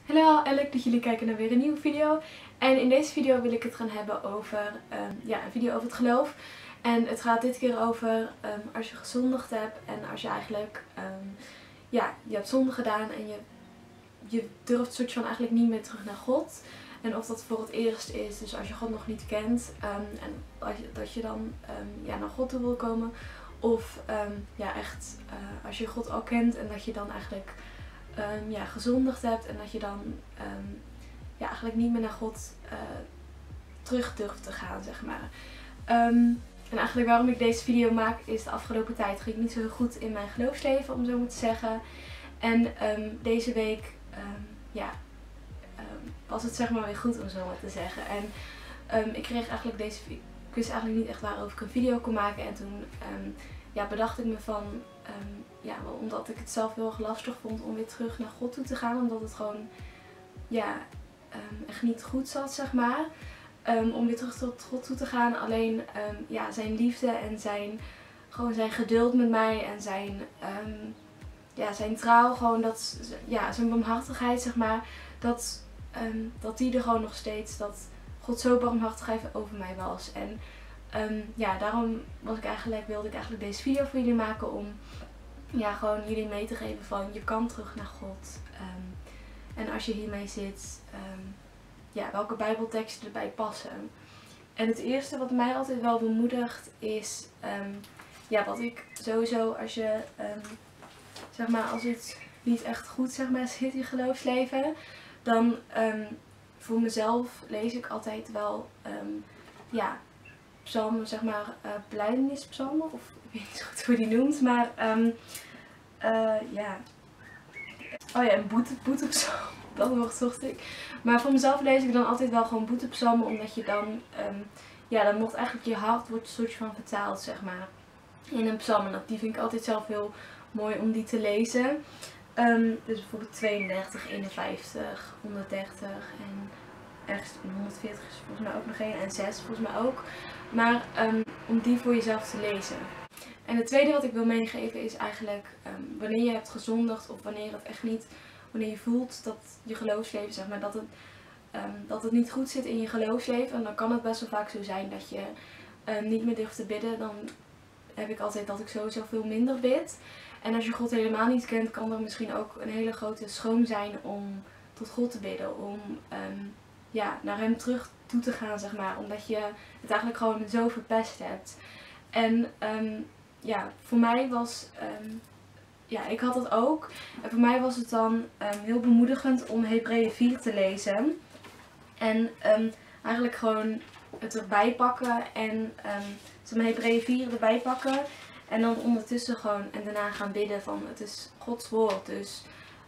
Hallo en leuk dat jullie kijken naar weer een nieuwe video. En in deze video wil ik het gaan hebben over een video over het geloof. En het gaat dit keer over als je gezondigd hebt en als je eigenlijk je hebt zonde gedaan en je durft soort van eigenlijk niet meer terug naar God. En of dat voor het eerst is, dus als je God nog niet kent en dat je dan naar God toe wil komen. Of als je God al kent en dat je dan eigenlijk gezondigd hebt en dat je dan eigenlijk niet meer naar God terug durft te gaan, zeg maar. En eigenlijk waarom ik deze video maak is de afgelopen tijd ging ik niet zo heel goed in mijn geloofsleven, om zo maar te zeggen. En deze week was het zeg maar weer goed, om zo maar te zeggen. En ik kreeg eigenlijk ik wist eigenlijk niet echt waarover ik een video kon maken. En toen bedacht ik me van, omdat ik het zelf heel erg lastig vond om weer terug naar God toe te gaan. Omdat het gewoon echt niet goed zat, zeg maar. Om weer terug tot God toe te gaan. Alleen zijn liefde en zijn geduld met mij en zijn trouw, gewoon zijn barmhartigheid, zeg maar. Dat die er gewoon nog steeds, dat God zo barmhartig over mij was. En daarom wilde ik eigenlijk deze video voor jullie maken om gewoon jullie mee te geven van je kan terug naar God. En als je hiermee zit, welke bijbelteksten erbij passen. En het eerste wat mij altijd wel bemoedigt is, wat ik sowieso als je, als het niet echt goed zit in je geloofsleven, dan voor mezelf lees ik altijd wel psalmen, belijdennispsalmen, of ik weet niet zo goed hoe die noemt, maar en boetepsalm, dat woord zocht ik. Maar voor mezelf lees ik dan altijd wel gewoon boetepsalmen, omdat je dan, dan wordt eigenlijk je hart een soort van vertaald, zeg maar, in een psalm. En die vind ik altijd zelf heel mooi om die te lezen. Dus bijvoorbeeld 32, 51, 130 en ergens 140 is volgens mij ook nog een en 6 volgens mij ook. Maar om die voor jezelf te lezen. En het tweede wat ik wil meegeven is eigenlijk wanneer je hebt gezondigd of wanneer je voelt dat je geloofsleven, zeg maar, dat het niet goed zit in je geloofsleven. En dan kan het best wel vaak zo zijn dat je niet meer durft te bidden. Dan heb ik altijd dat ik sowieso veel minder bid. En als je God helemaal niet kent, kan er misschien ook een hele grote schroom zijn om tot God te bidden. Om naar hem terug toe te gaan, zeg maar. Omdat je het eigenlijk gewoon zo verpest hebt. En voor mij was, ik had dat ook. En voor mij was het dan heel bemoedigend om Hebreeën 4 te lezen. En eigenlijk gewoon het erbij pakken en Hebreeën 4 erbij pakken. En dan ondertussen en daarna gaan bidden van het is Gods woord. Dus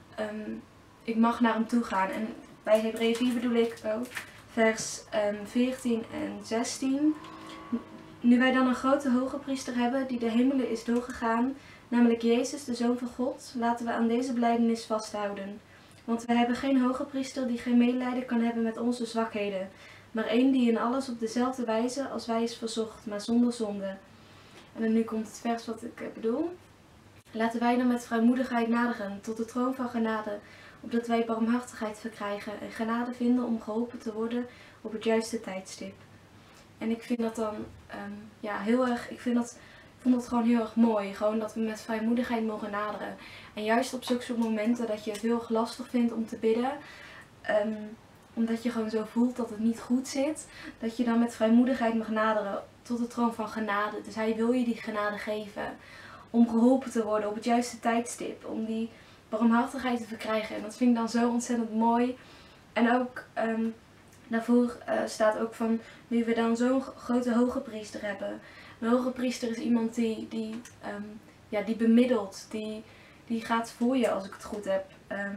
ik mag naar hem toe gaan. En bij Hebreeën 4 bedoel ik ook vers 14 en 16. Nu wij dan een grote hogepriester hebben die de hemelen is doorgegaan, namelijk Jezus, de Zoon van God, laten we aan deze belijdenis vasthouden. Want we hebben geen hogepriester die geen medelijden kan hebben met onze zwakheden, maar één die in alles op dezelfde wijze als wij is verzocht, maar zonder zonde. En dan nu komt het vers wat ik bedoel. Laten wij dan met vrijmoedigheid naderen tot de troon van genade, opdat wij barmhartigheid verkrijgen en genade vinden om geholpen te worden op het juiste tijdstip. En ik vind dat dan heel erg, ik vond dat gewoon heel erg mooi. Gewoon dat we met vrijmoedigheid mogen naderen. En juist op zulke soort momenten dat je het heel erg lastig vindt om te bidden. Omdat je gewoon zo voelt dat het niet goed zit. Dat je dan met vrijmoedigheid mag naderen tot de troon van genade. Dus hij wil je die genade geven. Om geholpen te worden op het juiste tijdstip. Om die barmhartigheid te verkrijgen. En dat vind ik dan zo ontzettend mooi. En ook daarvoor staat ook van, nu we dan zo'n grote hogepriester hebben. Een hogepriester is iemand die bemiddelt, die gaat voor je als ik het goed heb.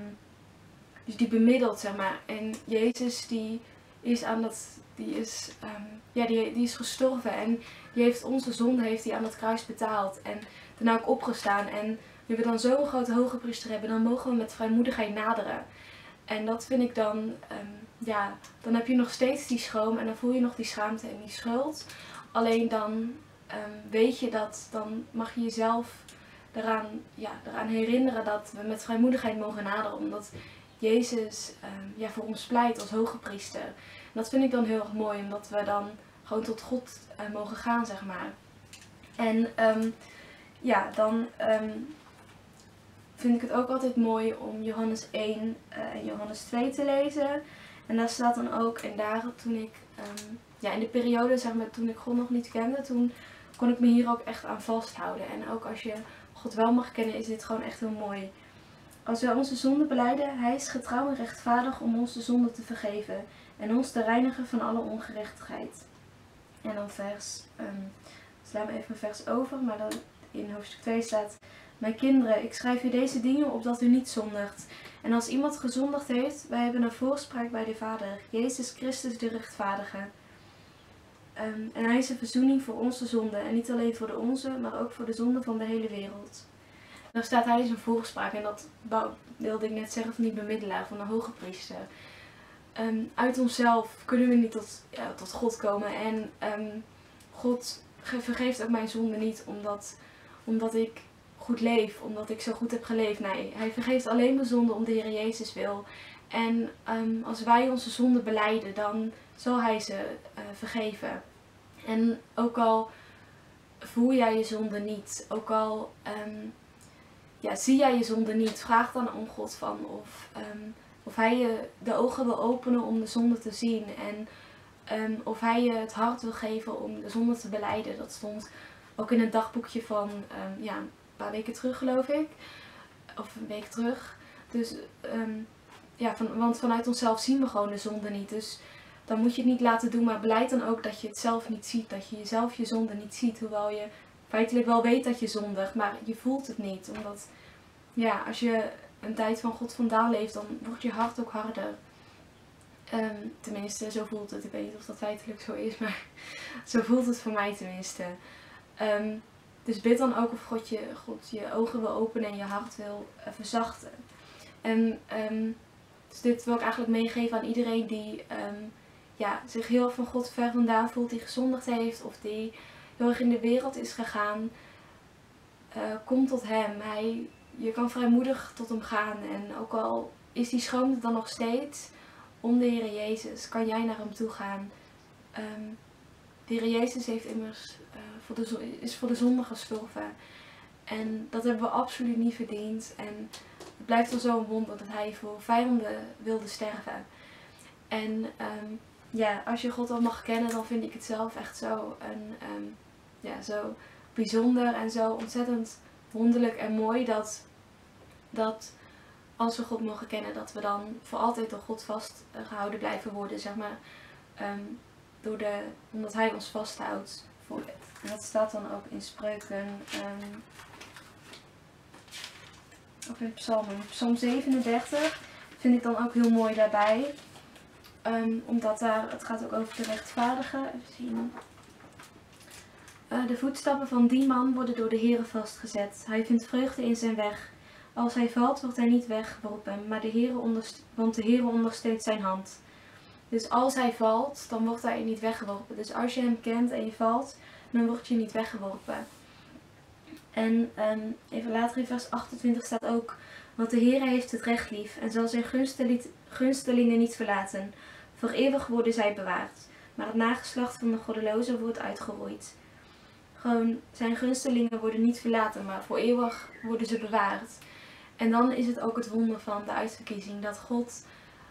Dus die bemiddelt, zeg maar. En Jezus die is gestorven en die heeft onze zonde aan het kruis betaald en daarna ook opgestaan. En nu we dan zo'n grote hogepriester hebben, dan mogen we met vrijmoedigheid naderen. En dat vind ik dan, dan heb je nog steeds die schroom en dan voel je nog die schaamte en die schuld. Alleen dan weet je dat, dan mag je jezelf eraan herinneren dat we met vrijmoedigheid mogen naderen. Omdat Jezus ja, voor ons pleit als hoge priester. En dat vind ik dan heel erg mooi, omdat we dan gewoon tot God mogen gaan, zeg maar. En ja, dan vind ik het ook altijd mooi om Johannes 1 en Johannes 2 te lezen. En daar staat dan ook, en daar toen ik, ja, in de periode zeg maar, toen ik God nog niet kende, toen kon ik me hier ook echt aan vasthouden. En ook als je God wel mag kennen, is dit gewoon echt heel mooi. Als wij onze zonden belijden, hij is getrouw en rechtvaardig om ons de zonde te vergeven en ons te reinigen van alle ongerechtigheid. En dan slaan we even een vers over, maar dan in hoofdstuk 2 staat: Mijn kinderen, ik schrijf u deze dingen opdat u niet zondigt. En als iemand gezondigd heeft, wij hebben een voorspraak bij de Vader, Jezus Christus de rechtvaardige. En hij is een verzoening voor onze zonden. En niet alleen voor de onze, maar ook voor de zonden van de hele wereld. Dan staat hij is een voorspraak. En dat wilde ik net zeggen van die bemiddelaar, van de hoge priester. Uit onszelf kunnen we niet tot God komen. En God vergeeft ook mijn zonde niet omdat ik goed leef, omdat ik zo goed heb geleefd. Nee, hij vergeeft alleen mijn zonde om de Heer Jezus wil. En als wij onze zonden belijden, dan zal hij ze vergeven. En ook al voel jij je zonde niet, ook al zie jij je zonde niet, vraag dan om God van of hij je de ogen wil openen om de zonde te zien. En of hij je het hart wil geven om de zonde te belijden. Dat stond ook in het dagboekje van een paar weken terug, geloof ik. Of een week terug. Dus want vanuit onszelf zien we gewoon de zonde niet. Dus dan moet je het niet laten doen, maar beleid dan ook dat je het zelf niet ziet. Dat je jezelf je zonde niet ziet. Hoewel je feitelijk wel weet dat je zondigt, maar je voelt het niet. Omdat, als je een tijd van God vandaan leeft, dan wordt je hart ook harder. Tenminste, zo voelt het. Ik weet niet of dat feitelijk zo is, maar zo voelt het voor mij tenminste. Dus bid dan ook of God je ogen wil openen en je hart wil verzachten. En dus dit wil ik eigenlijk meegeven aan iedereen die zich heel van God ver vandaan voelt, die gezondigd heeft of die heel erg in de wereld is gegaan. Kom tot hem. Je kan vrijmoedig tot hem gaan. En ook al is die schroom dan nog steeds om de Heer Jezus, kan jij naar hem toe gaan. De Heer Jezus heeft immers is voor de zonde gestorven. En dat hebben we absoluut niet verdiend. En het blijft wel zo'n wonder dat hij voor vijanden wilde sterven. En als je God al mag kennen, dan vind ik het zelf echt zo, zo bijzonder en zo ontzettend wonderlijk en mooi dat als we God mogen kennen, dat we dan voor altijd door God vastgehouden blijven worden, zeg maar. Omdat hij ons vasthoudt. En dat staat dan ook in Spreuken. Of in Psalmen. Psalm 37 vind ik dan ook heel mooi daarbij. Omdat het gaat ook over de rechtvaardige. Even zien. De voetstappen van die man worden door de Heere vastgezet. Hij vindt vreugde in zijn weg. Als hij valt, wordt hij niet weggeworpen, maar want de Heere ondersteunt zijn hand. Dus als hij valt, dan wordt hij niet weggeworpen. Dus als je hem kent en je valt, dan word je niet weggeworpen. En even later in vers 28 staat ook: Want de Heere heeft het recht lief en zal zijn gunstelingen niet verlaten. Voor eeuwig worden zij bewaard. Maar het nageslacht van de goddelozen wordt uitgeroeid. Gewoon, zijn gunstelingen worden niet verlaten, maar voor eeuwig worden ze bewaard. En dan is het ook het wonder van de uitverkiezing. Dat God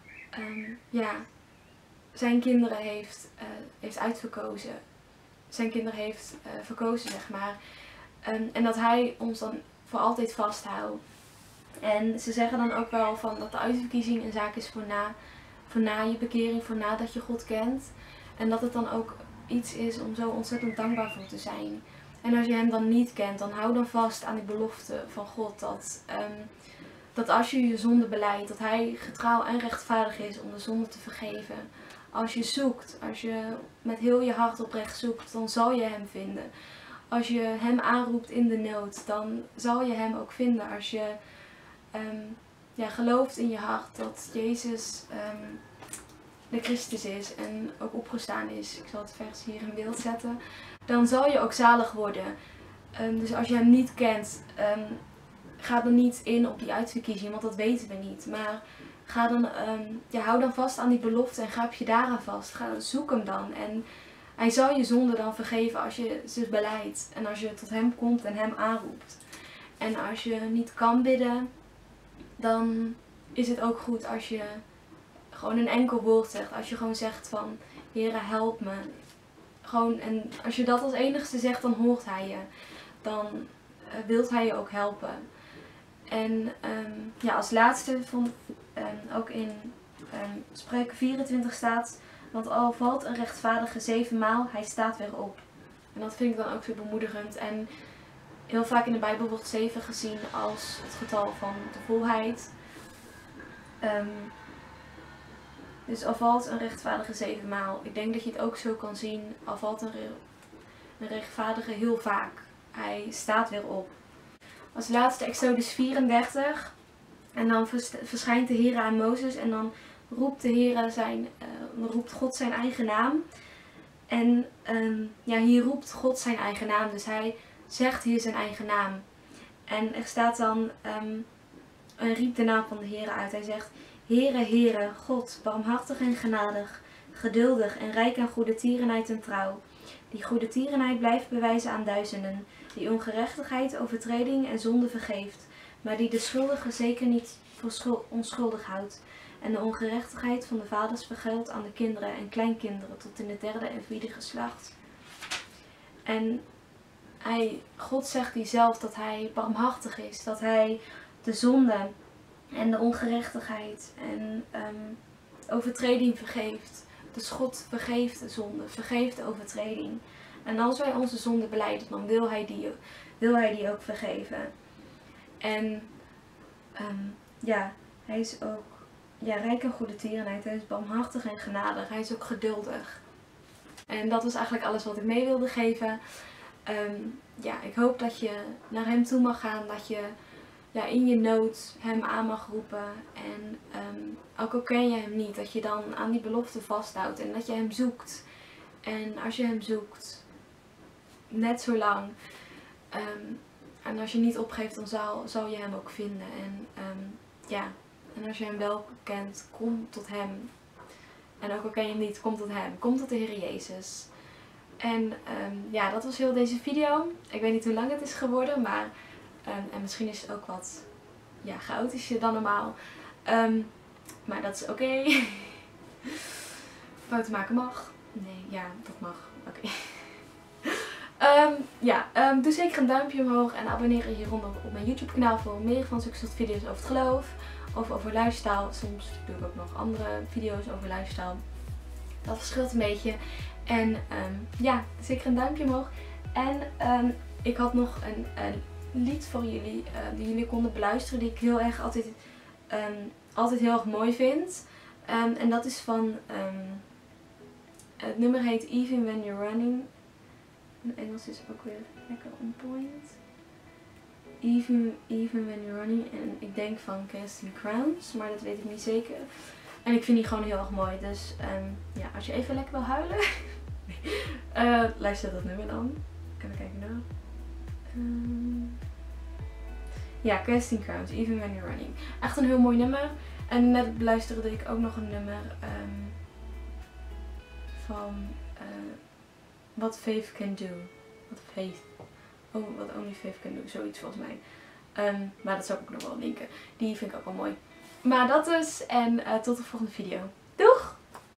zijn kinderen heeft uitverkozen. Zijn kinderen heeft verkozen, zeg maar. En dat hij ons dan voor altijd vasthoudt. En ze zeggen dan ook wel van dat de uitverkiezing een zaak is voor na je bekering, voor nadat je God kent. En dat het dan ook iets is om zo ontzettend dankbaar voor te zijn. En als je hem dan niet kent, dan hou dan vast aan die belofte van God. Dat als je je zonde belijdt, dat hij getrouw en rechtvaardig is om de zonde te vergeven. Als je zoekt, als je met heel je hart oprecht zoekt, dan zal je hem vinden. Als je hem aanroept in de nood, dan zal je hem ook vinden. Als je gelooft in je hart dat Jezus de Christus is en ook opgestaan is. Ik zal het vers hier in beeld zetten. Dan zal je ook zalig worden. Dus als je hem niet kent, ga dan niet in op die uitverkiezing, want dat weten we niet. Maar ga dan, hou dan vast aan die belofte en grijp je daaraan vast. Zoek hem dan. En hij zal je zonde dan vergeven als je ze beleidt. En als je tot hem komt en hem aanroept. En als je niet kan bidden, dan is het ook goed als je gewoon een enkel woord zegt. Als je gewoon zegt van, Heere, help me. Gewoon, en als je dat als enigste zegt, dan hoort hij je. Dan wilt hij je ook helpen. En als laatste vond ook in Spreuken 24 staat, want al valt een rechtvaardige 7 maal, hij staat weer op. En dat vind ik dan ook weer bemoedigend. En heel vaak in de Bijbel wordt 7 gezien als het getal van de volheid. Dus al valt een rechtvaardige 7 maal. Ik denk dat je het ook zo kan zien. Al valt een rechtvaardige heel vaak. Hij staat weer op. Als laatste Exodus 34. En dan verschijnt de Heer aan Mozes. En dan roept roept God zijn eigen naam. En hier roept God zijn eigen naam. Dus hij zegt hier zijn eigen naam. En er staat dan, riep de naam van de Heer uit. Hij zegt, Heere, Heere, God, barmhartig en genadig, geduldig en rijk aan goede tierenheid en trouw. Die goede tierenheid blijft bewijzen aan duizenden, die ongerechtigheid, overtreding en zonde vergeeft, maar die de schuldige zeker niet voor onschuldig houdt. En de ongerechtigheid van de vaders vergeldt aan de kinderen en kleinkinderen tot in de 3e en 4e geslacht. En God zegt hier zelf dat hij barmhartig is, dat hij de zonde en de ongerechtigheid en overtreding vergeeft. Dus God vergeeft de zonde, vergeeft de overtreding. En als wij onze zonde belijden, dan wil hij die ook vergeven. En hij is ook rijk aan goede tierenheid. Hij is barmhartig en genadig. Hij is ook geduldig. En dat is eigenlijk alles wat ik mee wilde geven. Ik hoop dat je naar hem toe mag gaan. Dat je in je nood hem aan mag roepen. En ook al ken je hem niet, dat je dan aan die belofte vasthoudt. En dat je hem zoekt. En als je hem zoekt, net zo lang. En als je niet opgeeft, dan zal je hem ook vinden. En als je hem wel kent, kom tot hem. En ook al ken je hem niet, kom tot hem. Kom tot de Heer Jezus. En dat was heel deze video. Ik weet niet hoe lang het is geworden, maar en misschien is het ook wat chaotischer dan normaal. Maar dat is oké. Fouten maken mag. Nee, ja, dat mag. Oké. Doe zeker een duimpje omhoog en abonneer je hieronder op mijn YouTube kanaal voor meer van zulke soort video's over het geloof. Of over lifestyle. Soms doe ik ook nog andere video's over lifestyle. Dat verschilt een beetje. En zeker een duimpje omhoog. En ik had nog een lied voor jullie die jullie konden beluisteren. Die ik heel erg altijd heel erg mooi vind. En dat is van, het nummer heet Even When You're Running. In Engels is ook weer lekker on point. Even When You're Running. En ik denk van Casting Crowns, maar dat weet ik niet zeker. En ik vind die gewoon heel erg mooi. Dus als je even lekker wil huilen, luister dat nummer dan. Even kijken nou. Casting Crowns, Even When You're Running. Echt een heel mooi nummer. En net beluisterde ik ook nog een nummer van What Faith Can Do. What Only Faith Can Do, zoiets volgens mij. Maar dat zal ik ook nog wel linken. Die vind ik ook wel mooi. Maar dat dus en tot de volgende video.